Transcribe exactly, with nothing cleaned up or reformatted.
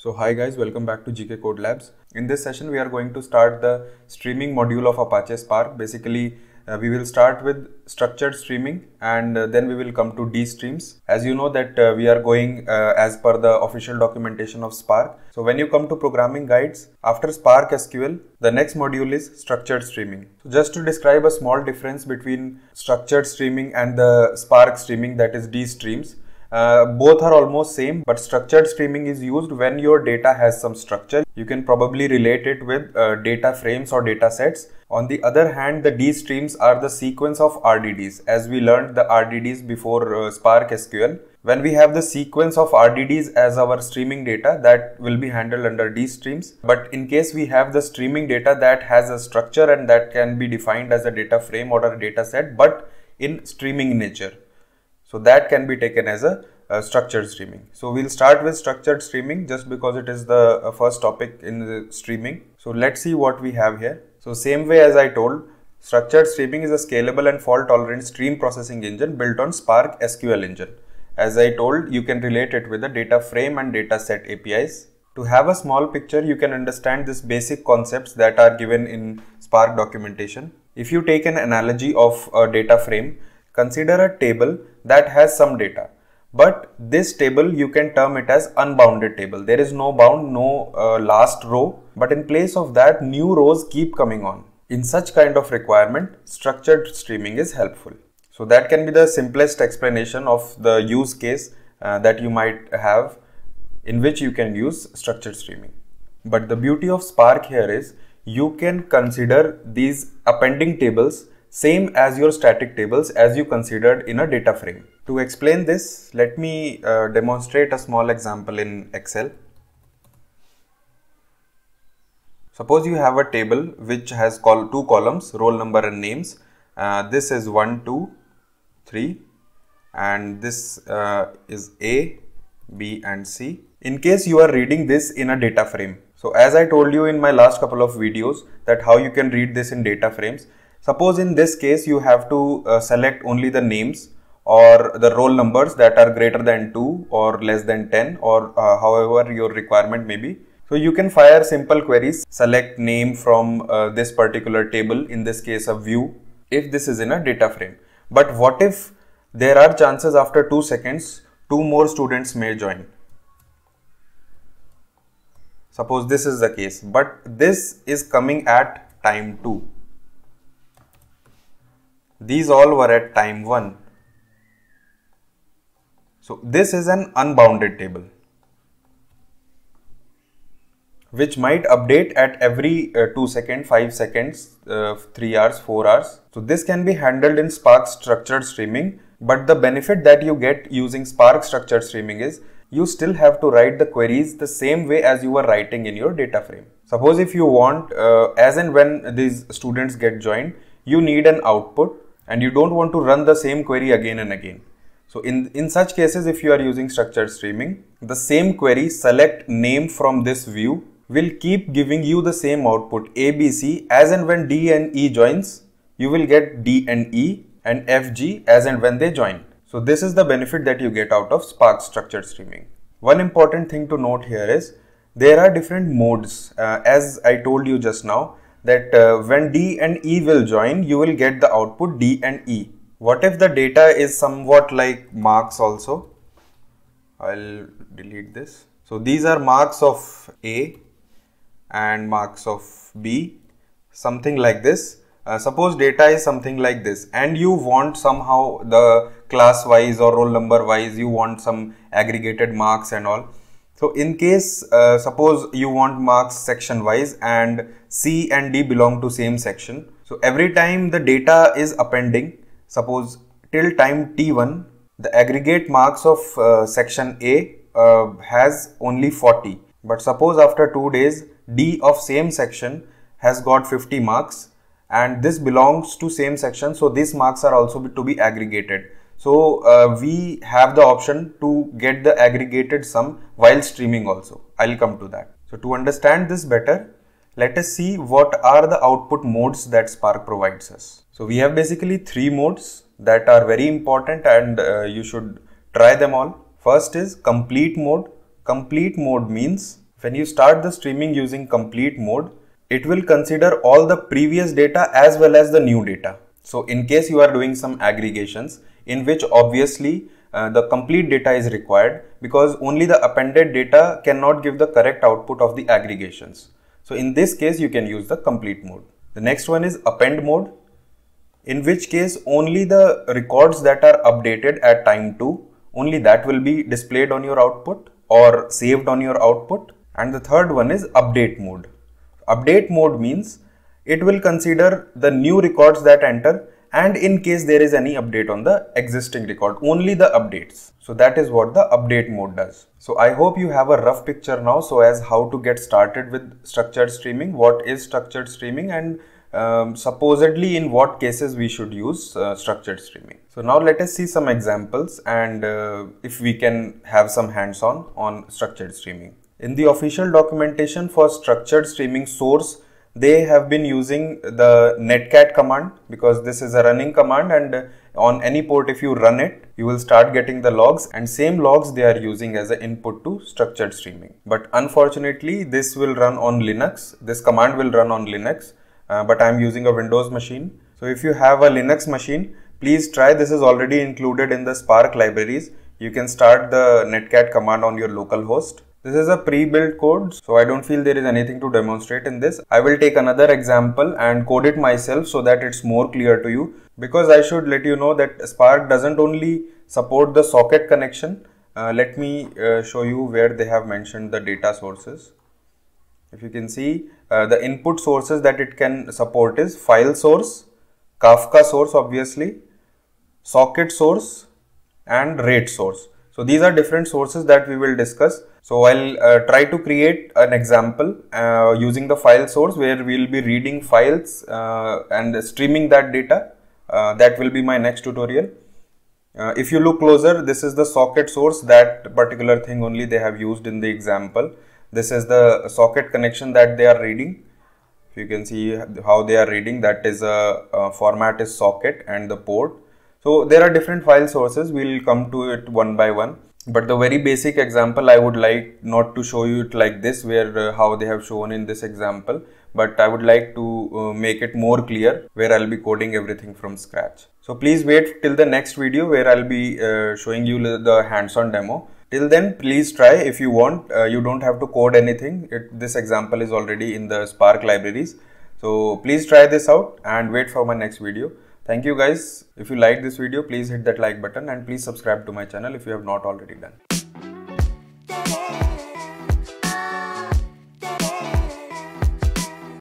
So hi guys, welcome back to GKCodelabs. In this session we are going to start the streaming module of Apache Spark. Basically uh, we will start with structured streaming and uh, then we will come to DStreams. As you know that uh, we are going uh, as per the official documentation of Spark. So when you come to programming guides, after Spark S Q L, the next module is structured streaming. So just to describe a small difference between structured streaming and the Spark streaming, that is DStreams. Uh, both are almost same, but structured streaming is used when your data has some structure. You can probably relate it with uh, data frames or data sets. On the other hand, the DStreams are the sequence of R D Ds, as we learned the R D Ds before uh, Spark S Q L. When we have the sequence of R D Ds as our streaming data, that will be handled under DStreams. But in case we have the streaming data that has a structure and that can be defined as a data frame or a data set, but in streaming nature. So that can be taken as a uh, structured streaming. So we'll start with structured streaming just because it is the uh, first topic in the streaming. So let's see what we have here. So same way as I told, structured streaming is a scalable and fault tolerant stream processing engine built on Spark S Q L engine. As I told, you can relate it with the data frame and data set A P Is. To have a small picture, you can understand these basic concepts that are given in Spark documentation. If you take an analogy of a data frame, consider a table that has some data, but this table you can term it as unbounded table. There is no bound, no uh, last row, but in place of that new rows keep coming on. In such kind of requirement, structured streaming is helpful. So that can be the simplest explanation of the use case uh, that you might have in which you can use structured streaming. But the beauty of Spark here is you can consider these appending tables same as your static tables as you considered in a data frame. To explain this, let me uh, demonstrate a small example in Excel. Suppose you have a table which has col two columns, roll number and names. Uh, this is one, two, three, and this uh, is A, B and C. In case you are reading this in a data frame. So as I told you in my last couple of videos that how you can read this in data frames. Suppose in this case you have to uh, select only the names or the roll numbers that are greater than two or less than ten, or uh, however your requirement may be. So you can fire simple queries, select name from uh, this particular table, in this case a view, if this is in a data frame. But what if there are chances after two seconds, two more students may join? Suppose this is the case, but this is coming at time two. These all were at time one. So this is an unbounded table which might update at every uh, two seconds, five seconds, uh, three hours, four hours. So this can be handled in Spark structured streaming, but the benefit that you get using Spark structured streaming is you still have to write the queries the same way as you were writing in your data frame. Suppose if you want, uh, as and when these students get joined, you need an output and you don't want to run the same query again and again. So in, in such cases, if you are using structured streaming, the same query select name from this view will keep giving you the same output A, B, C. As and when D and E joins, you will get D and E, and F, G as and when they join. So this is the benefit that you get out of Spark structured streaming. One important thing to note here is there are different modes. Uh, as I told you just now, that uh, when D and E will join, you will get the output D and E. What if the data is somewhat like marks also? I'll delete this. So these are marks of A and marks of B, something like this. Uh, suppose data is something like this and you want somehow the class wise or roll number wise, you want some aggregated marks and all. So in case, uh, suppose you want marks section wise and C and D belong to same section. So every time the data is appending, suppose till time T one, the aggregate marks of uh, section A uh, has only forty. But suppose after two days, D of same section has got fifty marks and this belongs to same section. So these marks are also to be aggregated. So uh, we have the option to get the aggregated sum while streaming also. I'll come to that. So to understand this better, let us see what are the output modes that Spark provides us. So we have basically three modes that are very important and uh, you should try them all. First is complete mode. Complete mode means When you start the streaming using complete mode, it will consider all the previous data as well as the new data. So in case you are doing some aggregations in which obviously uh, the complete data is required, because only the appended data cannot give the correct output of the aggregations. So in this case you can use the complete mode. The next one is append mode, in which case only the records that are updated at time two, only that will be displayed on your output or saved on your output. And the third one is update mode. Update mode means it will consider the new records that enter, and in case there is any update on the existing record, only the updates. So that is what the update mode does. So I hope you have a rough picture now so as how to get started with structured streaming, what is structured streaming, and um, supposedly in what cases we should use uh, structured streaming. So now let us see some examples and uh, if we can have some hands-on on structured streaming. In the official documentation for structured streaming source, they have been using the netcat command, because this is a running command, and on any port if you run it, you will start getting the logs, and same logs they are using as an input to structured streaming. But unfortunately this will run on Linux, this command will run on Linux, uh, but I am using a Windows machine. So if you have a Linux machine, please try, this is already included in the Spark libraries. You can start the netcat command on your local host. This is a pre-built code, so I don't feel there is anything to demonstrate in this. I will take another example and code it myself so that it's more clear to you, because I should let you know that Spark doesn't only support the socket connection. Uh, let me uh, show you where they have mentioned the data sources. If you can see, uh, the input sources that it can support is file source, Kafka source obviously, socket source and rate source. So these are different sources that we will discuss. So I'll uh, try to create an example uh, using the file source where we'll be reading files uh, and streaming that data. Uh, that will be my next tutorial. Uh, if you look closer, this is the socket source, that particular thing only they have used in the example. This is the socket connection that they are reading. If you can see how they are reading, that is a, a format is socket and the port. So there are different file sources, we will come to it one by one. But the very basic example I would like not to show you it like this, where uh, how they have shown in this example, but I would like to uh, make it more clear where I'll be coding everything from scratch. So please wait till the next video where I'll be uh, showing you the hands-on demo. Till then, please try if you want. Uh, you don't have to code anything. It, this example is already in the Spark libraries. So please try this out and wait for my next video. Thank you guys. If you like this video, please hit that like button and please subscribe to my channel if you have not already done.